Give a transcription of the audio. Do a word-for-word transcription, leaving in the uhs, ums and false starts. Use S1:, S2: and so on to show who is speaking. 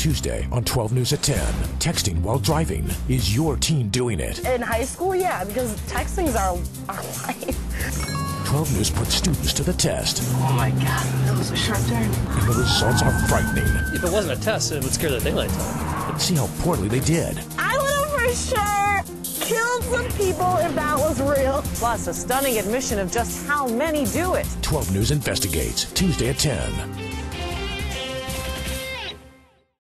S1: Tuesday on twelve News at ten. Texting while driving. Is your teen doing it?
S2: In high school, yeah, because texting's our, our life.
S1: twelve News puts students to the test.
S2: Oh my God, that was a sharp turn.
S1: And the results are frightening.
S3: If it wasn't a test, it would scare the daylights out of me.
S1: See how poorly they did.
S2: I would have for sure killed some people if that was real.
S4: Plus, a stunning admission of just how many do it.
S1: twelve News investigates. Tuesday at ten.